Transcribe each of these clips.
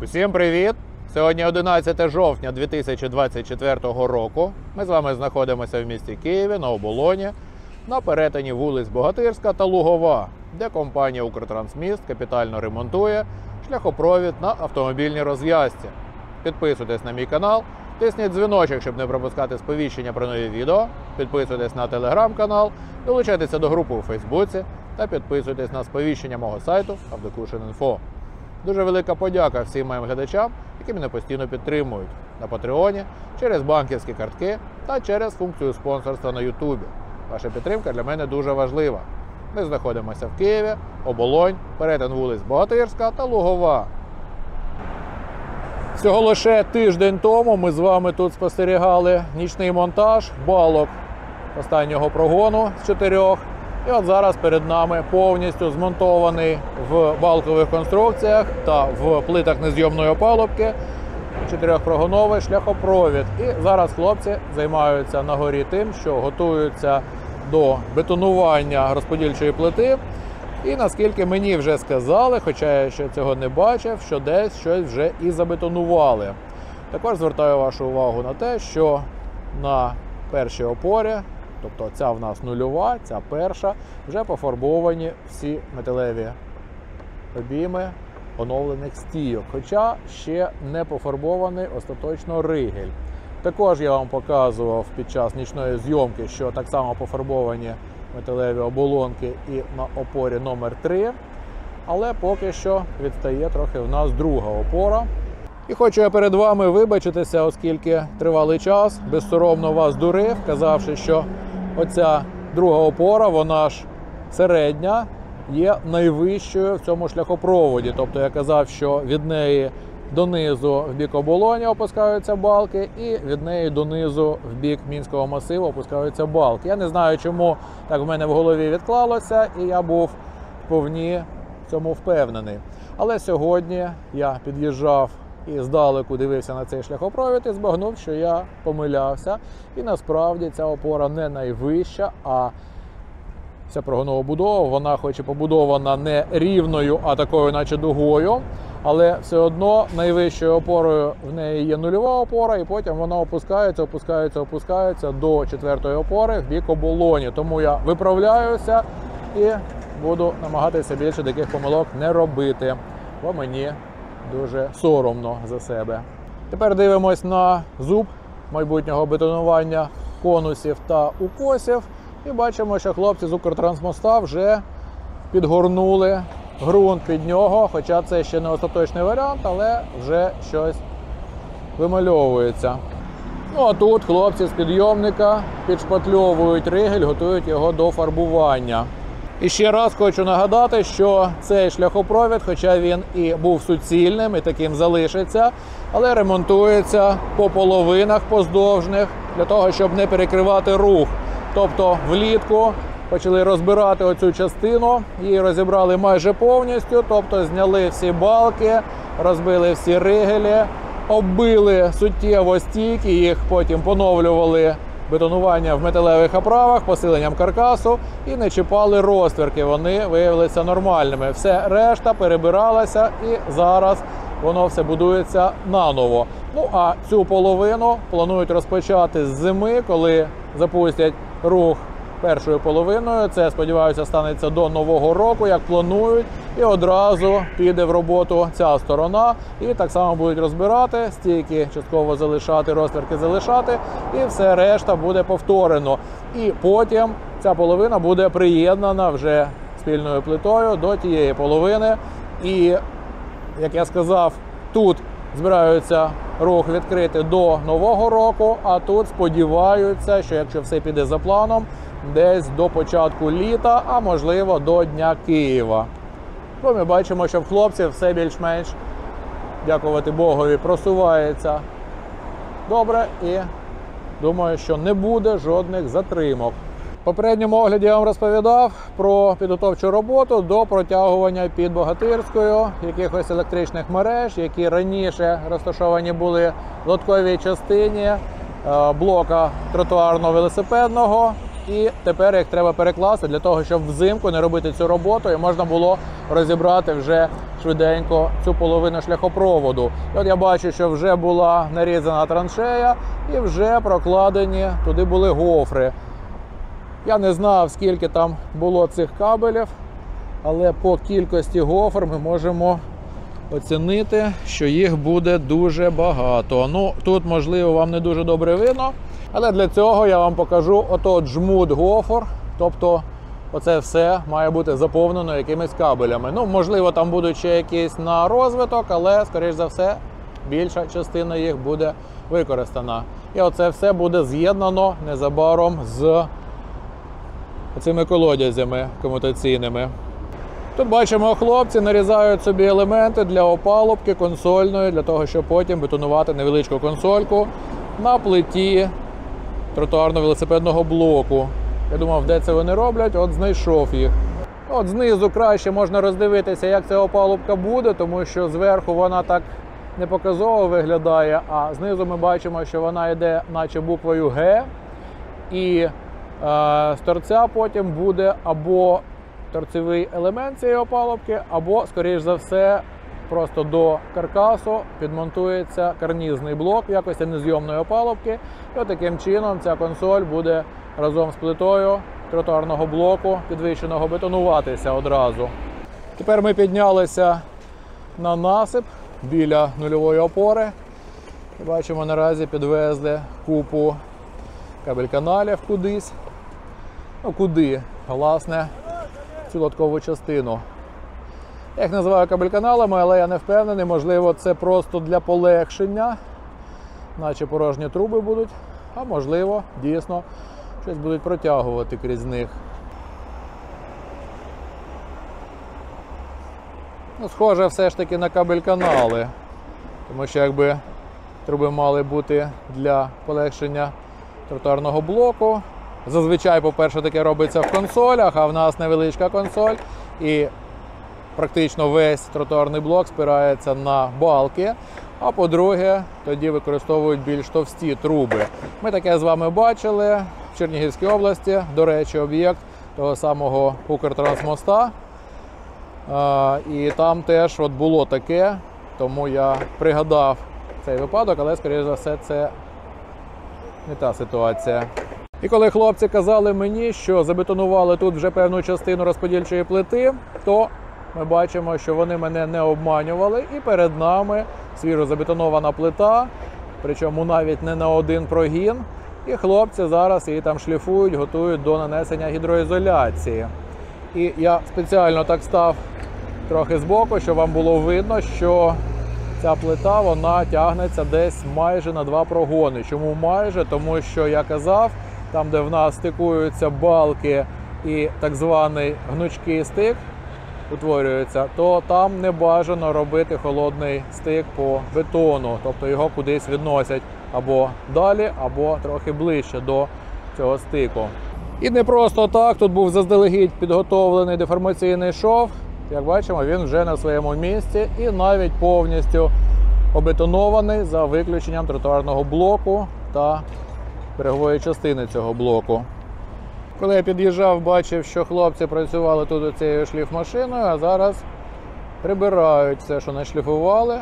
Усім привіт! Сьогодні 11 жовтня 2024 року. Ми з вами знаходимося в місті Києві на Оболоні, на перетині вулиць Богатирська та Лугова, де компанія «Укртрансміст» капітально ремонтує шляхопровід на автомобільній розв'язці. Підписуйтесь на мій канал, тисніть дзвіночок, щоб не пропускати сповіщення про нові відео, підписуйтесь на телеграм-канал, долучайтеся до групи у Фейсбуці та підписуйтесь на сповіщення мого сайту Авдокушин.Інфо. Дуже велика подяка всім моїм глядачам, які мене постійно підтримують на Патреоні, через банківські картки та через функцію спонсорства на Ютубі. Ваша підтримка для мене дуже важлива. Ми знаходимося в Києві, Оболонь, перетин вулиць Богатирська та Лугова. Всього лише тиждень тому ми з вами тут спостерігали нічний монтаж балок останнього прогону з 4. І от зараз перед нами повністю змонтований в балкових конструкціях та в плитах незйомної опалубки 4-прогоновий шляхопровід. І зараз хлопці займаються на горі тим, що готуються до бетонування розподільчої плити. І наскільки мені вже сказали, хоча я ще цього не бачив, що десь щось вже і забетонували. Також звертаю вашу увагу на те, що на першій опорі, тобто ця в нас нульова, ця перша, вже пофарбовані всі металеві обійми оновлених стійок. Хоча ще не пофарбований остаточно ригель. Також я вам показував під час нічної зйомки, що так само пофарбовані металеві оболонки і на опорі номер 3. Але поки що відстає трохи в нас друга опора. І хочу я перед вами вибачитися, оскільки тривалий час безсоромно вас дурив, казавши, що оця друга опора, вона ж середня, є найвищою в цьому шляхопроводі. Тобто я казав, що від неї донизу в бік Оболоні опускаються балки, і від неї донизу в бік Мінського масиву опускаються балки. Я не знаю, чому так в мене в голові відклалося, і я був вповні в цьому впевнений. Але сьогодні я під'їжджав і здалеку дивився на цей шляхопровід і збагнув, що я помилявся. І насправді ця опора не найвища, а ця прогонова будова, вона хоч і побудована не рівною, а такою наче дугою, але все одно найвищою опорою в неї є нульова опора, і потім вона опускається до 4-ї опори в бік Оболоні. Тому я виправляюся і буду намагатися більше таких помилок не робити, бо мені дуже соромно за себе. Тепер дивимось на зуб майбутнього бетонування конусів та укосів. І бачимо, що хлопці з Укртрансмоста вже підгорнули ґрунт під нього. Хоча це ще не остаточний варіант, але вже щось вимальовується. Ну а тут хлопці з підйомника підшпатльовують ригель, готують його до фарбування. І ще раз хочу нагадати, що цей шляхопровід, хоча він і був суцільним і таким залишиться, але ремонтується по половинах поздовжних, для того, щоб не перекривати рух. Тобто влітку почали розбирати оцю частину, її розібрали майже повністю, тобто зняли всі балки, розбили всі ригелі, оббили суттєво стійки, їх потім поновлювали бетонування в металевих оправах, посиленням каркасу, і не чіпали розтвірки, вони виявилися нормальними. Все решта перебиралася, і зараз воно все будується наново. Ну а цю половину планують розпочати з зими, коли запустять рух першою половиною. Це, сподіваюся, станеться до Нового року, як планують. І одразу піде в роботу ця сторона. І так само будуть розбирати, стійки частково залишати, розтвірки залишати. І все решта буде повторено. І потім ця половина буде приєднана вже спільною плитою до тієї половини. І, як я сказав, тут збираються рух відкрити до Нового року, а тут сподіваються, що якщо все піде за планом, десь до початку літа, а можливо до Дня Києва. Бо ми бачимо, що в хлопців все більш-менш, дякувати Богові, просувається добре, і думаю, що не буде жодних затримок. В попередньому огляді я вам розповідав про підготовчу роботу до протягування під Богатирською якихось електричних мереж, які раніше розташовані були в лотковій частині блока тротуарно-велосипедного і тепер їх треба перекласти для того, щоб взимку не робити цю роботу і можна було розібрати вже швиденько цю половину шляхопроводу. І от я бачу, що вже була нарізана траншея і вже прокладені туди були гофри. Я не знав, скільки там було цих кабелів, але по кількості гофр ми можемо оцінити, що їх буде дуже багато. Ну, тут, можливо, вам не дуже добре видно, але для цього я вам покажу жмут гофр, тобто оце все має бути заповнено якимись кабелями. Ну, можливо, там будуть ще якісь на розвиток, але, скоріш за все, більша частина їх буде використана. І оце все буде з'єднано незабаром з цими колодязями комутаційними. Тут бачимо, хлопці нарізають собі елементи для опалубки консольної, для того, щоб потім бетонувати невеличку консольку на плиті тротуарно-велосипедного блоку. Я думав, де це вони роблять, от знайшов їх. От знизу краще можна роздивитися, як ця опалубка буде, тому що зверху вона так непоказово виглядає, а знизу ми бачимо, що вона йде наче буквою Г, і з торця потім буде або торцевий елемент цієї опалубки, або, скоріш за все, просто до каркасу підмонтується карнізний блок в якості незйомної опалубки. І таким чином ця консоль буде разом з плитою тротуарного блоку підвищеного бетонуватися одразу. Тепер ми піднялися на насип біля нульової опори. Бачимо, наразі підвезли купу кабель-каналів кудись. Ну, куди? Власне, цю лоткову частину. Я їх називаю кабель-каналами, але я не впевнений. Можливо, це просто для полегшення, наче порожні труби будуть, а можливо, дійсно, щось будуть протягувати крізь них. Ну, схоже все ж таки на кабель-канали, тому що якби труби мали бути для полегшення тротуарного блоку. Зазвичай, по-перше, таке робиться в консолях, а в нас невеличка консоль, і практично весь тротуарний блок спирається на балки, а по-друге, тоді використовують більш товсті труби. Ми таке з вами бачили в Чернігівській області, до речі, об'єкт того самого Укртрансмоста, і там теж от було таке, тому я пригадав цей випадок, але, скоріше за все, це не та ситуація. І коли хлопці казали мені, що забетонували тут вже певну частину розподільчої плити, то ми бачимо, що вони мене не обманювали, і перед нами свіжо забетонована плита, причому навіть не на один прогін, і хлопці зараз її там шліфують, готують до нанесення гідроізоляції. І я спеціально так став трохи збоку, щоб вам було видно, що ця плита, вона тягнеться десь майже на 2 прогони. Чому майже? Тому що, я казав, там, де в нас стикуються балки і так званий гнучкий стик утворюється, то там не бажано робити холодний стик по бетону. Тобто його кудись відносять або далі, або трохи ближче до цього стику. І не просто так, тут був заздалегідь підготовлений деформаційний шов. Як бачимо, він вже на своєму місці і навіть повністю обетонований за виключенням тротуарного блоку та берегової частини цього блоку. Коли я під'їжджав, бачив, що хлопці працювали тут цією шліфмашиною, а зараз прибирають все, що нашліфували,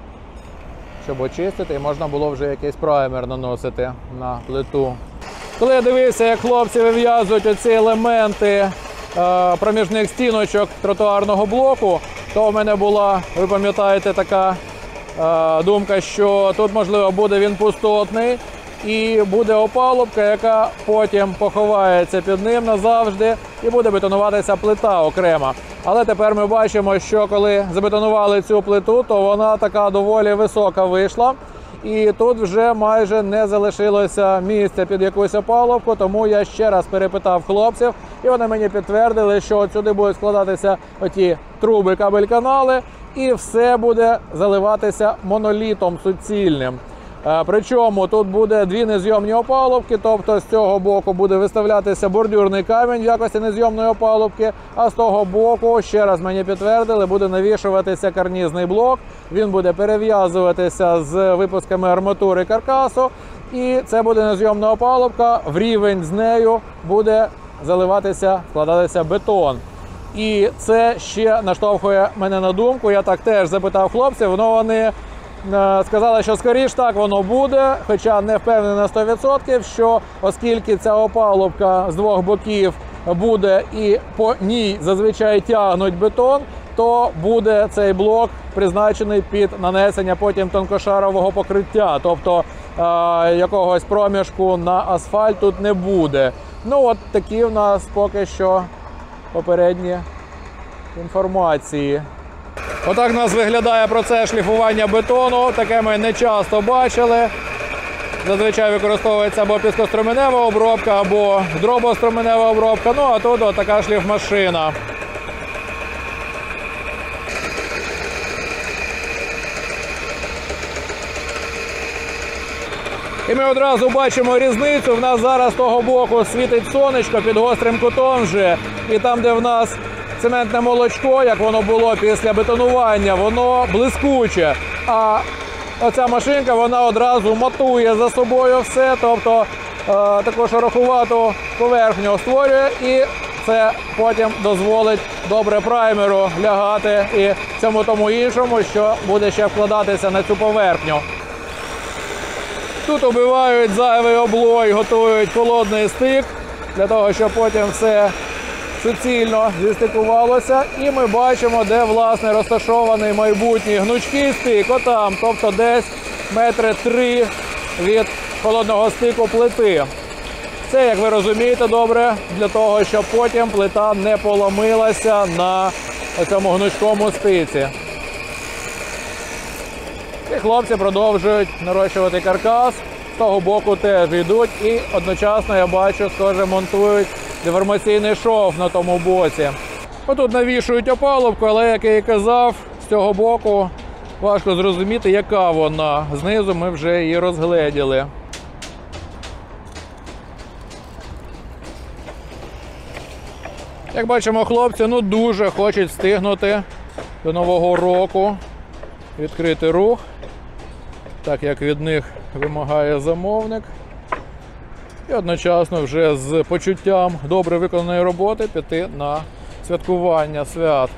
щоб очистити, і можна було вже якийсь праймер наносити на плиту. Коли я дивився, як хлопці вив'язують оці елементи проміжних стіночок тротуарного блоку, то в мене була, ви пам'ятаєте, така думка, що тут, можливо, буде він пустотний, і буде опалубка, яка потім поховається під ним назавжди, і буде бетонуватися плита окремо. Але тепер ми бачимо, що коли забетонували цю плиту, то вона така доволі висока вийшла. І тут вже майже не залишилося місця під якусь опалубку, тому я ще раз перепитав хлопців, і вони мені підтвердили, що от сюди будуть складатися оті труби, кабель-канали, і все буде заливатися монолітом суцільним. Причому тут буде 2 незйомні опалубки, тобто з цього боку буде виставлятися бордюрний камінь в якості незйомної опалубки, а з того боку, ще раз мені підтвердили, буде навішуватися карнізний блок, він буде перев'язуватися з випусками арматури каркасу, І це буде незйомна опалубка, в рівень з нею буде заливатися, вкладатися бетон. І це ще наштовхує мене на думку, я так теж запитав хлопців, вони сказали, що скоріш так воно буде, хоча не впевнений на 100%, що оскільки ця опалубка з двох боків буде і по ній зазвичай тягнуть бетон, то буде цей блок призначений під нанесення потім тонкошарового покриття, тобто якогось проміжку на асфальт тут не буде. Ну от такі в нас поки що попередні інформації. Отак у нас виглядає процес шліфування бетону, таке ми не часто бачили. Зазвичай використовується або піскоструменева обробка, або дробоструменева обробка, ну а тут така шліфмашина. І ми одразу бачимо різницю. В нас зараз з того боку світить сонечко під гострим кутом вже. І там, де в нас цементне молочко, як воно було після бетонування, воно блискуче. А оця машинка, вона одразу матує за собою все, тобто таку шероховату поверхню створює. І це потім дозволить добре праймеру лягати і всьому тому іншому, що буде ще вкладатися на цю поверхню. Тут убивають зайвий облой, готують холодний стик, для того, щоб потім все суцільно зістикувалося. І ми бачимо, де, власне, розташований майбутній гнучкий стик, отам, тобто десь 3 метри від холодного стику плити. Це, як ви розумієте добре, для того, щоб потім плита не поломилася на цьому гнучкому стиці. І хлопці продовжують нарощувати каркас, з того боку теж йдуть і одночасно, я бачу, схоже, монтують деформаційний шов на тому боці. Отут навішують опалубку, але, як я і казав, з цього боку важко зрозуміти, яка вона. Знизу ми вже її розгледіли. Як бачимо, хлопці дуже хочуть встигнути до Нового року відкрити рух, так як від них вимагає замовник. І одночасно вже з почуттям добре виконаної роботи піти на святкування свят.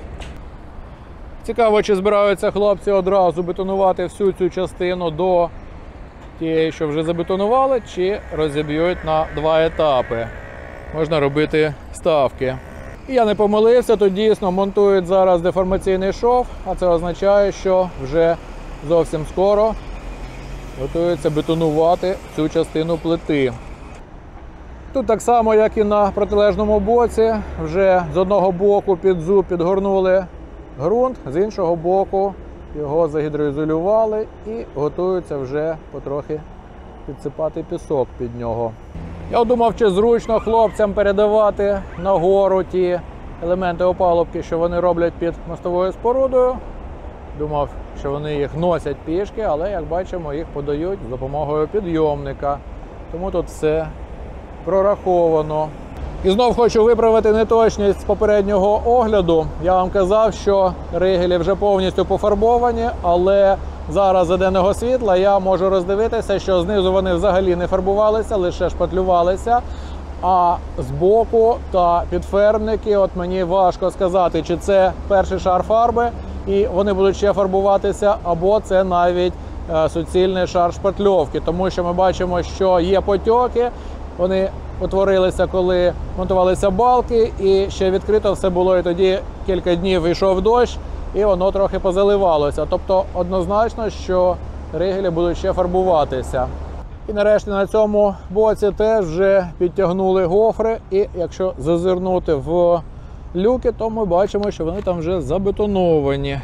Цікаво, чи збираються хлопці одразу бетонувати всю цю частину до тієї, що вже забетонували, чи розіб'ють на 2 етапи. Можна робити ставки. І я не помилився, тут дійсно монтують зараз деформаційний шов, а це означає, що вже зовсім скоро готуються бетонувати цю частину плити. Тут так само, як і на протилежному боці, вже з одного боку під зуб підгорнули ґрунт, з іншого боку його загідроізолювали і готуються вже потрохи підсипати пісок під нього. Я думав, чи зручно хлопцям передавати нагору ті елементи опалубки, що вони роблять під мостовою спорудою. Думав, що вони їх носять пішки, але, як бачимо, їх подають з допомогою підйомника. Тому тут все прораховано. І знов хочу виправити неточність з попереднього огляду. Я вам казав, що ригелі вже повністю пофарбовані, але зараз за денного світла я можу роздивитися, що знизу вони взагалі не фарбувалися, лише шпатлювалися. А збоку та підфарбники, от мені важко сказати, чи це перший шар фарби, і вони будуть ще фарбуватися, або це навіть суцільний шар шпатльовки. Тому що ми бачимо, що є потьоки, вони утворилися, коли монтувалися балки, і ще відкрито все було, і тоді кілька днів йшов дощ, і воно трохи позаливалося. Тобто однозначно, що ригелі будуть ще фарбуватися. І нарешті на цьому боці теж вже підтягнули гофри, і якщо зазирнути в люки, то ми бачимо, що вони там вже забетоновані.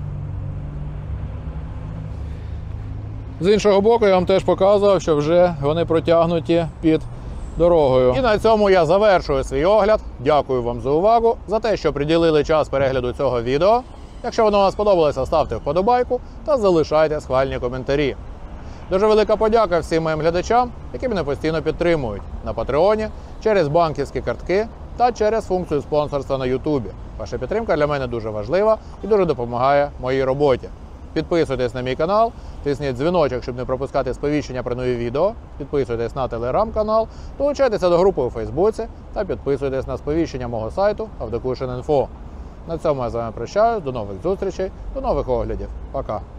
З іншого боку я вам теж показував, що вже вони протягнуті під дорогою. І на цьому я завершую свій огляд. Дякую вам за увагу, за те, що приділили час перегляду цього відео. Якщо воно вам сподобалося, ставте вподобайку та залишайте схвальні коментарі. Дуже велика подяка всім моїм глядачам, які мене постійно підтримують на Патреоні, через банківські картки та через функцію спонсорства на Ютубі. Ваша підтримка для мене дуже важлива і дуже допомагає моїй роботі. Підписуйтесь на мій канал, тисніть дзвіночок, щоб не пропускати сповіщення про нові відео. Підписуйтесь на телеграм-канал, долучайтеся до групи у Фейсбуці та підписуйтесь на сповіщення мого сайту Avdocushion.info. На цьому я з вами прощаюсь, до нових зустрічей, до нових оглядів. Пока!